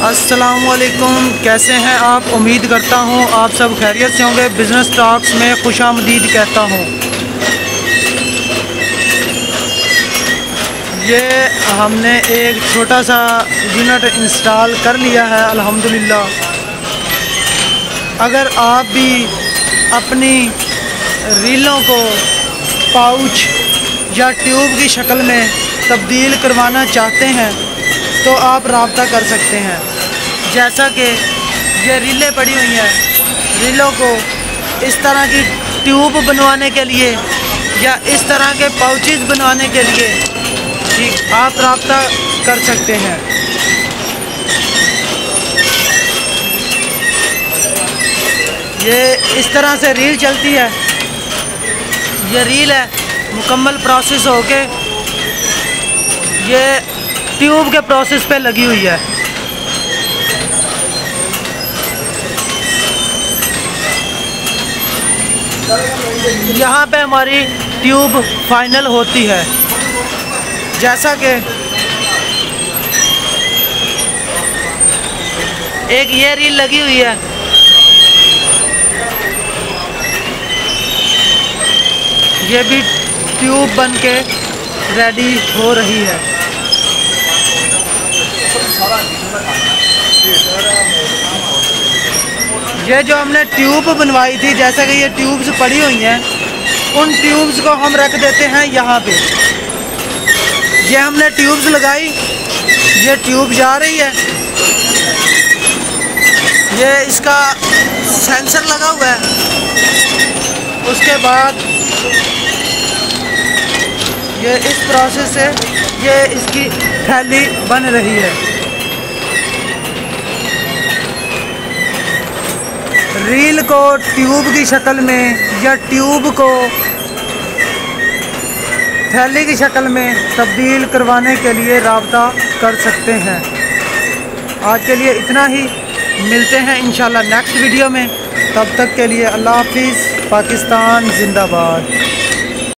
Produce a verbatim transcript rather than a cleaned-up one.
अस्सलामुअलैकुम, कैसे हैं आप। उम्मीद करता हूँ आप सब खैरियत से होंगे। बिज़नेस टॉक्स में खुशामदीद कहता हूँ। ये हमने एक छोटा सा यूनिट इंस्टॉल कर लिया है अल्हम्दुलिल्लाह। अगर आप भी अपनी रीलों को पाउच या ट्यूब की शक्ल में तब्दील करवाना चाहते हैं तो आप रब्ता कर सकते हैं। जैसा कि ये रीलें पड़ी हुई हैं, रीलों को इस तरह की ट्यूब बनवाने के लिए या इस तरह के पाउचेस बनवाने के लिए ठीक आप रब्ता कर सकते हैं। ये इस तरह से रील चलती है। ये रील है मुकम्मल प्रोसेस होके ये ट्यूब के प्रोसेस पे लगी हुई है। यहाँ पे हमारी ट्यूब फाइनल होती है। जैसा कि एक ये रील लगी हुई है, ये भी ट्यूब बन के रेडी हो रही है। ये जो हमने ट्यूब बनवाई थी, जैसा कि ये ट्यूब्स पड़ी हुई हैं, उन ट्यूब्स को हम रख देते हैं यहाँ पे। ये हमने ट्यूब्स लगाई, ये ट्यूब जा रही है, ये इसका सेंसर लगा हुआ है। उसके बाद ये इस प्रोसेस से ये इसकी थैली बन रही है। रील को ट्यूब की शक्ल में या ट्यूब को थैली की शक्ल में तब्दील करवाने के लिए रब्ता कर सकते हैं। आज के लिए इतना ही, मिलते हैं इंशाल्लाह नेक्स्ट वीडियो में। तब तक के लिए अल्लाह हाफिज़। पाकिस्तान जिंदाबाद।